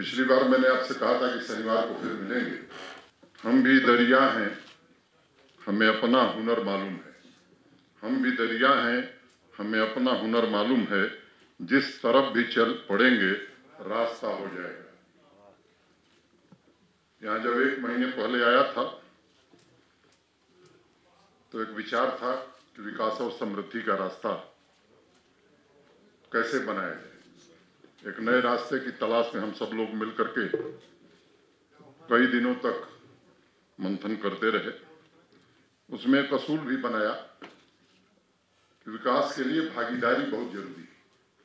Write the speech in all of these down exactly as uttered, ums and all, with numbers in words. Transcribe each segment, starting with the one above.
पिछली बार मैंने आपसे कहा था कि शनिवार को फिर मिलेंगे। हम भी दरिया हैं, हमें अपना हुनर मालूम है। हम भी दरिया हैं, हमें अपना हुनर मालूम है। जिस तरफ भी चल पड़ेंगे रास्ता हो जाएगा। यहाँ जब एक महीने पहले आया था तो एक विचार था कि विकास और समृद्धि का रास्ता कैसे बनाया जाए। एक नए रास्ते की तलाश में हम सब लोग मिलकर के कई दिनों तक मंथन करते रहे। उसमें एक असूल भी बनाया कि विकास के लिए भागीदारी बहुत जरूरी है।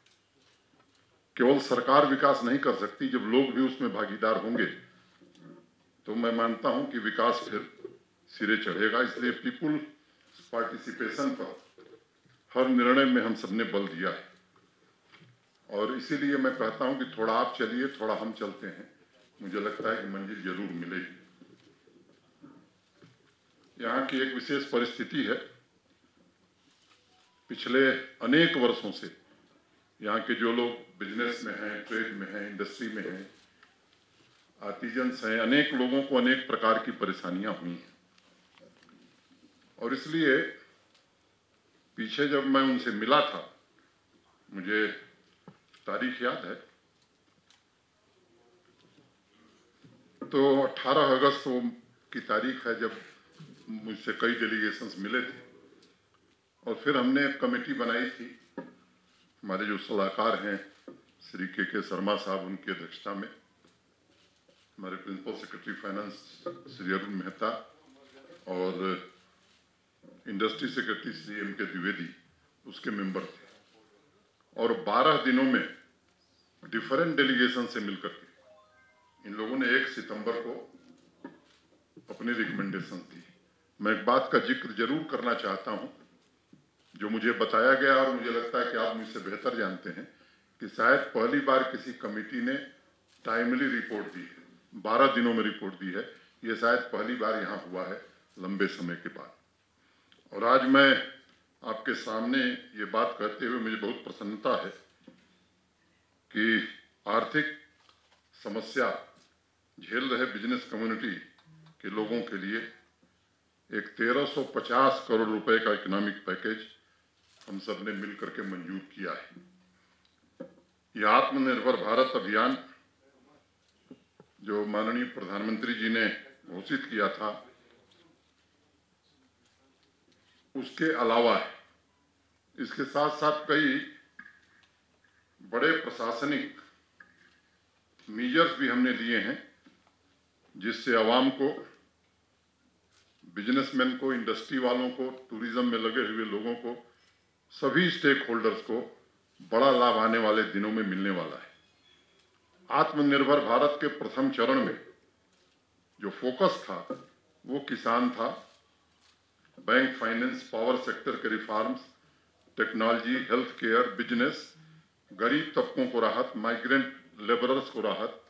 केवल सरकार विकास नहीं कर सकती, जब लोग भी उसमें भागीदार होंगे तो मैं मानता हूं कि विकास फिर सिरे चढ़ेगा। इसलिए पीपुल पार्टिसिपेशन पर हर निर्णय में हम सबने बल दिया है और इसीलिए मैं कहता हूं कि थोड़ा आप चलिए, थोड़ा हम चलते हैं। मुझे लगता है कि मंजिल जरूर मिलेगी। यहाँ की एक विशेष परिस्थिति है। पिछले अनेक वर्षों से यहाँ के जो लोग बिजनेस में हैं, ट्रेड में हैं, इंडस्ट्री में हैं, आर्टिजन्स हैं, अनेक लोगों को अनेक प्रकार की परेशानियां हुई हैं और इसलिए पीछे जब मैं उनसे मिला था, मुझे तारीख याद है, तो अठारह अगस्त की तारीख है जब मुझसे कई डेलीगेशंस मिले थे और फिर हमने एक कमेटी बनाई थी। हमारे जो सलाहकार हैं श्री के के शर्मा साहब, उनकी अध्यक्षता में, हमारे principal secretary finance Shri Arun Mehta और इंडस्ट्री सेक्रेटरी श्री एम के द्विवेदी उसके मेंबर थे और बारह दिनों में डिफरेंट डेलीगेशन से मिलकर के इन लोगों ने एक सितंबर को अपनी रिकमेंडेशन दी। मैं एक बात का जिक्र जरूर करना चाहता हूं जो मुझे बताया गया और मुझे लगता है कि आप मुझसे बेहतर जानते हैं कि शायद पहली बार किसी कमेटी ने टाइमली रिपोर्ट दी है, बारह दिनों में रिपोर्ट दी है। ये शायद पहली बार यहाँ हुआ है लंबे समय के बाद। और आज मैं आपके सामने ये बात कहते हुए मुझे बहुत प्रसन्नता है कि आर्थिक समस्या झेल रहे बिजनेस कम्युनिटी के लोगों के लिए एक तेरह सौ पचास करोड़ रुपए का इकोनॉमिक पैकेज हम सब ने मिलकर के मंजूर किया है। यह आत्मनिर्भर भारत अभियान जो माननीय प्रधानमंत्री जी ने घोषित किया था, उसके अलावा है। इसके साथ साथ कई बड़े प्रशासनिक मेजर्स भी हमने लिए हैं जिससे आवाम को, बिजनेसमैन को, इंडस्ट्री वालों को, टूरिज्म में लगे हुए लोगों को, सभी स्टेक होल्डर्स को बड़ा लाभ आने वाले दिनों में मिलने वाला है। आत्मनिर्भर भारत के प्रथम चरण में जो फोकस था वो किसान था, बैंक, फाइनेंस, पावर सेक्टर के reforms, technology, health care, business, गरीब तबकों को राहत, माइग्रेंट लेबरर्स को राहत।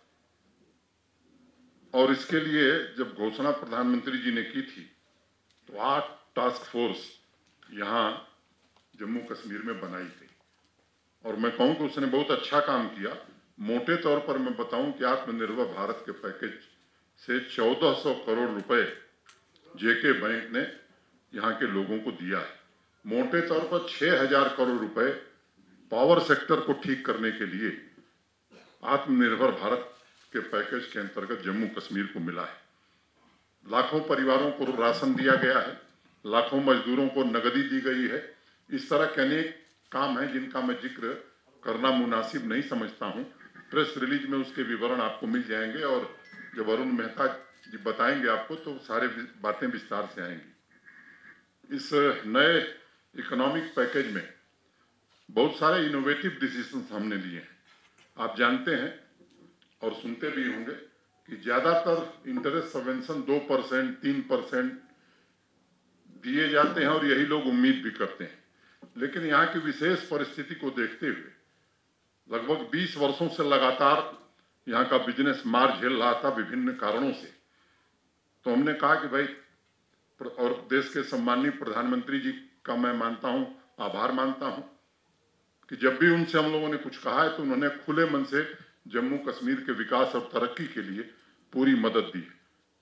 और इसके लिए जब घोषणा प्रधानमंत्री जी ने की थी तो आठ टास्क फोर्स यहाँ जम्मू कश्मीर में बनाई गई और मैं कहूँ कि उसने बहुत अच्छा काम किया। मोटे तौर पर मैं बताऊं कि आत्मनिर्भर भारत के पैकेज से चौदह सौ करोड़ रुपए जेके बैंक ने यहाँ के लोगों को दिया है। मोटे तौर पर छह हजार करोड़ रुपए पावर सेक्टर को ठीक करने के लिए आत्मनिर्भर भारत के पैकेज के अंतर्गत जम्मू कश्मीर को मिला है। लाखों परिवारों को राशन दिया गया है, लाखों मजदूरों को नगदी दी गई है। इस तरह के अनेक काम हैं जिनका मैं जिक्र करना मुनासिब नहीं समझता हूं। प्रेस रिलीज में उसके विवरण आपको मिल जाएंगे और जब अरुण मेहता जी बताएंगे आपको तो सारे बातें विस्तार से आएंगी। इस नए इकोनॉमिक पैकेज में बहुत सारे इनोवेटिव डिसीजंस हमने लिए हैं। आप जानते हैं और सुनते भी होंगे कि ज्यादातर इंटरेस्ट सबवेंशन दो परसेंट, तीन परसेंट दिए जाते हैं और यही लोग उम्मीद भी करते हैं। लेकिन यहाँ की विशेष परिस्थिति को देखते हुए लगभग बीस वर्षों से लगातार यहाँ का बिजनेस मार झेल रहा था विभिन्न कारणों से। तो हमने कहा कि भाई, और देश के सम्माननीय प्रधानमंत्री जी का मैं मानता हूँ, आभार मानता हूँ कि जब भी उनसे हम लोगों ने कुछ कहा है तो उन्होंने खुले मन से जम्मू कश्मीर के विकास और तरक्की के लिए पूरी मदद दी है।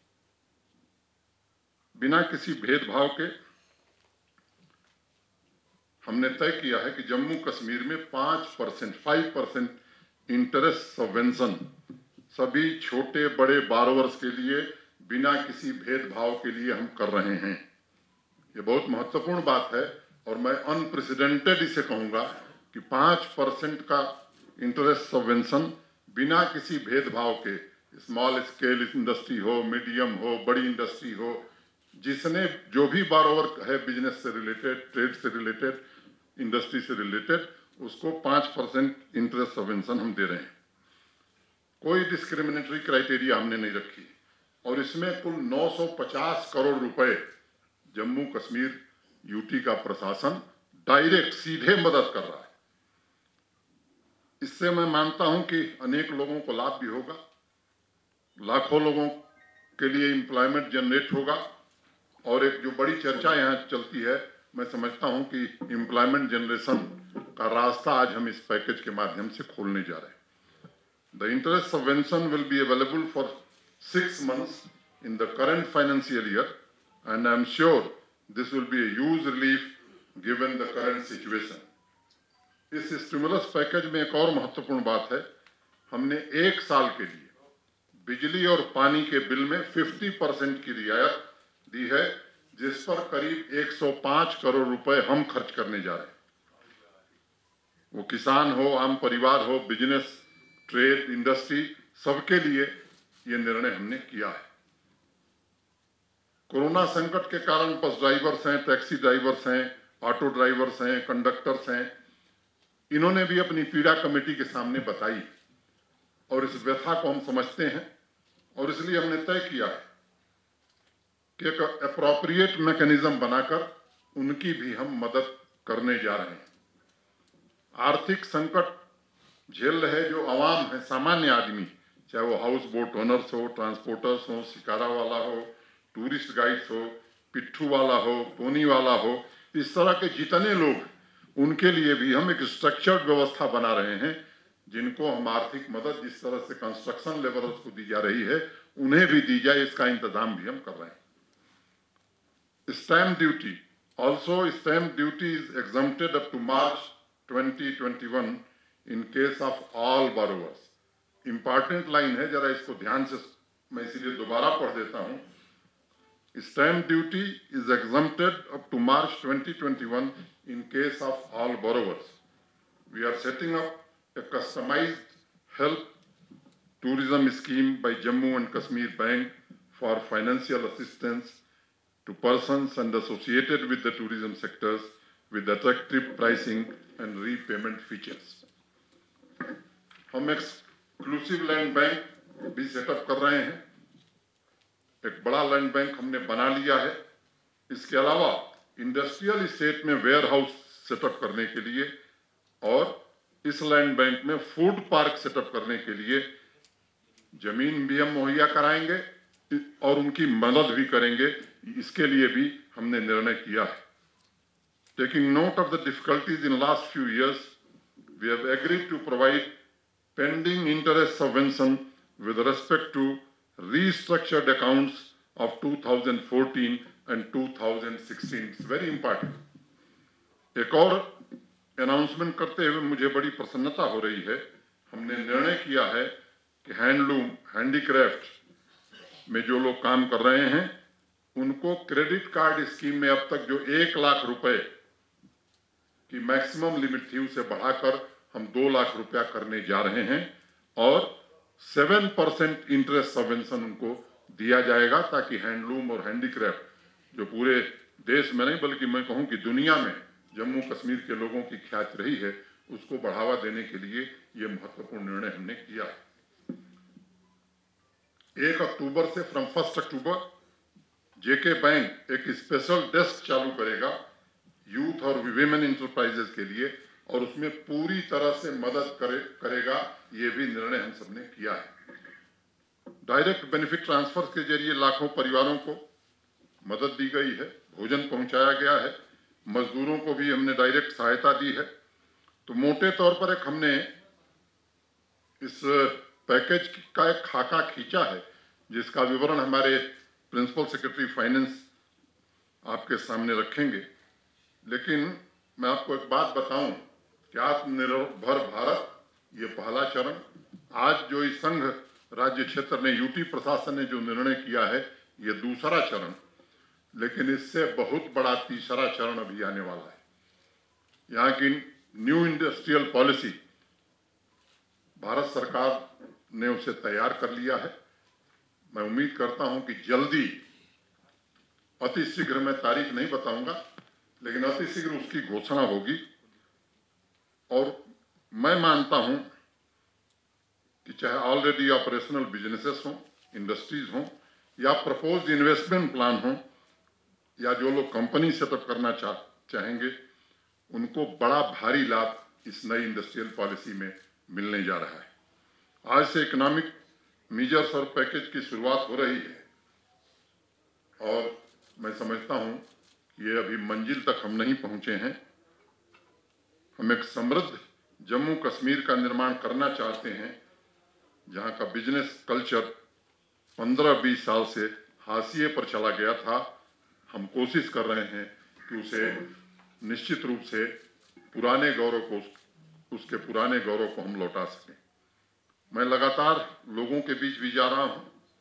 बिना किसी भेदभाव के हमने तय किया है कि जम्मू कश्मीर में पांच percent five percent interest subvention सभी छोटे बड़े बारोवर्स के लिए बिना किसी भेदभाव के लिए हम कर रहे हैं। ये बहुत महत्वपूर्ण बात है और मैं अनप्रेसिडेंटेड इसे कहूंगा कि पांच परसेंट का इंटरेस्ट सबवेंशन बिना किसी भेदभाव के, स्मॉल स्केल इंडस्ट्री हो, मीडियम हो, बड़ी इंडस्ट्री हो, जिसने जो भी बारोवर है बिजनेस से रिलेटेड, ट्रेड से रिलेटेड, इंडस्ट्री से रिलेटेड, उसको पांच परसेंट इंटरेस्ट सबवेंशन हम दे रहे हैं। कोई डिस्क्रिमिनेटरी क्राइटेरिया हमने नहीं रखी और इसमें कुल नौ सौ पचास करोड़ रुपए जम्मू कश्मीर यूटी का प्रशासन डायरेक्ट सीधे मदद कर रहा है। इससे मैं मानता हूं कि अनेक लोगों को लाभ भी होगा, लाखों लोगों के लिए एम्प्लॉयमेंट जनरेट होगा और एक जो बड़ी चर्चा यहाँ चलती है, मैं समझता हूं कि एम्प्लॉयमेंट जनरेशन का रास्ता आज हम इस पैकेज के माध्यम से खोलने जा रहे हैं। The interest subvention will be available for six months in the current financial year, and I am sure this will be a huge relief given the current situation. इस स्टिमुलस पैकेज में एक और महत्वपूर्ण बात है, हमने एक साल के लिए बिजली और पानी के बिल में पचास परसेंट की रियायत दी है, जिस पर करीब एक सौ पाँच करोड़ रुपए हम खर्च करने जा रहे हैं। वो किसान हो, आम परिवार हो, बिजनेस, ट्रेड, इंडस्ट्री, सबके लिए ये निर्णय हमने किया है। कोरोना संकट के कारण बस ड्राइवर्स हैं, टैक्सी ड्राइवर्स हैं, ऑटो ड्राइवर्स हैं, कंडक्टर्स हैं, इन्होंने भी अपनी पीड़ा कमेटी के सामने बताई और इस व्यथा को हम समझते हैं और इसलिए हमने तय किया है कि एक एप्रोप्रिएट मैकेनिज्म बनाकर उनकी भी हम मदद करने जा रहे हैं। आर्थिक संकट झेल रहे जो आवाम है, सामान्य आदमी, चाहे वो हाउस बोट ओनर्स हो, ट्रांसपोर्टर्स हो, शिकारा वाला हो, टूरिस्ट गाइड्स हो, पिट्ठू वाला हो, पोनी वाला हो, इस तरह के जितने लोग, उनके लिए भी हम एक स्ट्रक्चर्ड व्यवस्था बना रहे हैं, जिनको हम आर्थिक मदद जिस तरह से कंस्ट्रक्शन लेबरर्स को दी जा रही है, उन्हें भी दी जाए, इसका इंतजाम भी हम कर रहे हैं। Stamp duty, also stamp duty is exempted up to March twenty twenty one in case of all borrowers. Important line है, जरा इसको ध्यान से मैं इसीलिए दोबारा पढ़ देता हूँ। Stamp duty is exempted up to March twenty twenty-one in case of all borrowers. We are setting up a customized help tourism scheme by Jammu and Kashmir Bank for financial assistance to persons and associated with the tourism sectors with attractive pricing and repayment features. हम exclusive land bank भी set up कर रहे हैं, एक बड़ा land bank हमने बना लिया है। इसके अलावा इंडस्ट्रियल स्टेट में वेयर हाउस सेटअप करने के लिए और इस लैंड बैंक में फूड पार्क सेटअप करने के लिए जमीन भी हम मुहैया कराएंगे और उनकी मदद भी करेंगे। इसके लिए भी हमने निर्णय किया है। Taking note of the difficulties in last few years, we have agreed to provide pending interest subvention with respect to restructured accounts of two thousand fourteen and two thousand sixteen. It's very important. एक और announcement करते हुए मुझे बड़ी प्रसन्नता हो रही है। हमने निर्णय किया है कि हैंडलूम, हैंडीक्राफ्ट में जो लोग काम कर रहे हैं, उनको क्रेडिट कार्ड स्कीम में अब तक जो एक लाख रुपए की मैक्सिमम लिमिट थी, उसे बढ़ाकर हम दो लाख रुपया करने जा रहे हैं और सेवन परसेंट इंटरेस्ट सबवेंशन उनको दिया जाएगा, ताकि हैंडलूम और हैंडीक्राफ्ट जो पूरे देश में नहीं बल्कि मैं कहूं कि दुनिया में जम्मू कश्मीर के लोगों की ख्याति रही है, उसको बढ़ावा देने के लिए ये महत्वपूर्ण निर्णय हमने किया है। एक अक्टूबर से from first October JK bank एक स्पेशल डेस्क चालू करेगा यूथ और विमेन इंटरप्राइजेस के लिए और उसमें पूरी तरह से मदद करे करेगा। ये भी निर्णय हम सबने किया है। डायरेक्ट बेनिफिट ट्रांसफर के जरिए लाखों परिवारों को मदद दी गई है, भोजन पहुंचाया गया है, मजदूरों को भी हमने डायरेक्ट सहायता दी है। तो मोटे तौर पर एक हमने इस पैकेज का एक खाका खींचा है जिसका विवरण हमारे प्रिंसिपल सेक्रेटरी फाइनेंस आपके सामने रखेंगे। लेकिन मैं आपको एक बात बताऊं कि आत्मनिर्भर भारत ये पहला चरण, आज जो इस संघ राज्य क्षेत्र ने, यूटी प्रशासन ने जो निर्णय किया है, ये दूसरा चरण, लेकिन इससे बहुत बड़ा तीसरा चरण अभी आने वाला है। यहाँ की न्यू इंडस्ट्रियल पॉलिसी भारत सरकार ने उसे तैयार कर लिया है। मैं उम्मीद करता हूं कि जल्दी, अति शीघ्र, मैं तारीख नहीं बताऊंगा, लेकिन अति शीघ्र उसकी घोषणा होगी। और मैं मानता हूं कि चाहे ऑलरेडी ऑपरेशनल बिजनेसेस हों, इंडस्ट्रीज हों, या प्रपोज्ड इन्वेस्टमेंट प्लान हों, या जो लोग कंपनी सेटअप करना चाह चाहेंगे, उनको बड़ा भारी लाभ इस नई इंडस्ट्रियल पॉलिसी में मिलने जा रहा है। आज से इकोनॉमिक मीजर्स और पैकेज की शुरुआत हो रही है और मैं समझता हूं कि ये अभी मंजिल तक हम नहीं पहुंचे हैं। हम एक समृद्ध जम्मू कश्मीर का निर्माण करना चाहते हैं, जहां का बिजनेस कल्चर पंद्रह बीस साल से हाशिए पर चला गया था। हम कोशिश कर रहे हैं कि उसे निश्चित रूप से पुराने गौरव को, उसके पुराने गौरव को हम लौटा सकें। मैं लगातार लोगों के बीच भी जा रहा हूं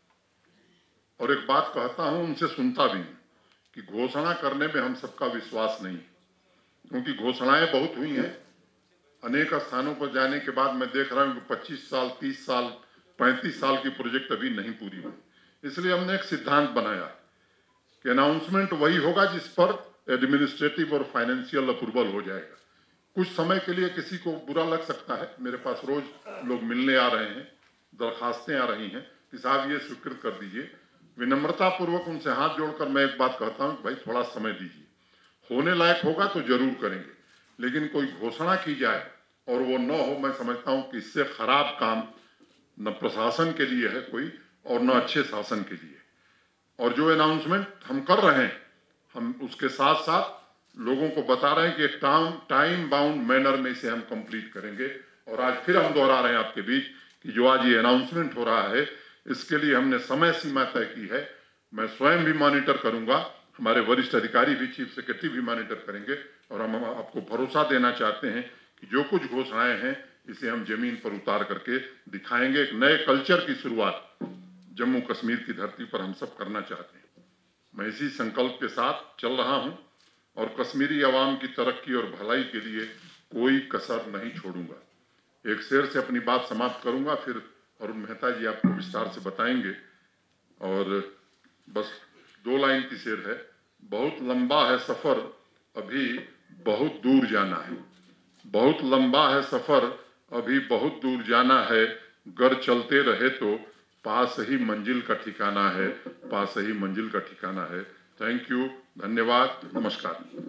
और एक बात कहता हूं, उनसे सुनता भी हूं कि घोषणा करने में हम सबका विश्वास नहीं, क्योंकि घोषणाएं बहुत हुई हैं। अनेक स्थानों पर जाने के बाद मैं देख रहा हूं कि पच्चीस साल, तीस साल, पैंतीस साल की प्रोजेक्ट अभी नहीं पूरी हुई। इसलिए हमने एक सिद्धांत बनाया कि अनाउंसमेंट वही होगा जिस पर एडमिनिस्ट्रेटिव और फाइनेंशियल अप्रूवल हो जाएगा। कुछ समय के लिए किसी को बुरा लग सकता है, मेरे पास रोज लोग मिलने आ रहे हैं, दरखास्तें आ रही हैं कि साहब ये स्वीकृत कर दीजिए। विनम्रता पूर्वक उनसे हाथ जोड़कर मैं एक बात कहता हूँ, भाई थोड़ा समय दीजिए, होने लायक होगा तो जरूर करेंगे। लेकिन कोई घोषणा की जाए और वो न हो, मैं समझता हूँ कि इससे खराब काम न प्रशासन के लिए है कोई, और न अच्छे शासन के लिए। और जो अनाउंसमेंट हम कर रहे हैं, हम उसके साथ साथ लोगों को बता रहे हैं कि एक टाइम टाइम बाउंड मैनर में इसे हम कंप्लीट करेंगे। और आज फिर हम दोहरा रहे हैं आपके बीच कि जो आज ये अनाउंसमेंट हो रहा है, इसके लिए हमने समय सीमा तय की है। मैं स्वयं भी मॉनिटर करूंगा, हमारे वरिष्ठ अधिकारी भी, चीफ सेक्रेटरी भी मॉनिटर करेंगे। और हम आपको भरोसा देना चाहते हैं कि जो कुछ घोषणाएं हैं, इसे हम जमीन पर उतार करके दिखाएंगे। एक नए कल्चर की शुरुआत जम्मू कश्मीर की धरती पर हम सब करना चाहते हैं। मैं इसी संकल्प के साथ चल रहा हूं और कश्मीरी अवाम की तरक्की और भलाई के लिए कोई कसर नहीं छोड़ूंगा। एक शेर से अपनी बात समाप्त करूंगा, फिर अरुण मेहता जी आपको विस्तार से बताएंगे। और बस दो लाइन की शेर है, बहुत लंबा है सफर, अभी बहुत दूर जाना है। बहुत लंबा है सफर, अभी बहुत दूर जाना है। गर चलते रहे तो पास ही मंजिल का ठिकाना है, पास ही मंजिल का ठिकाना है। थैंक यू, धन्यवाद, नमस्कार।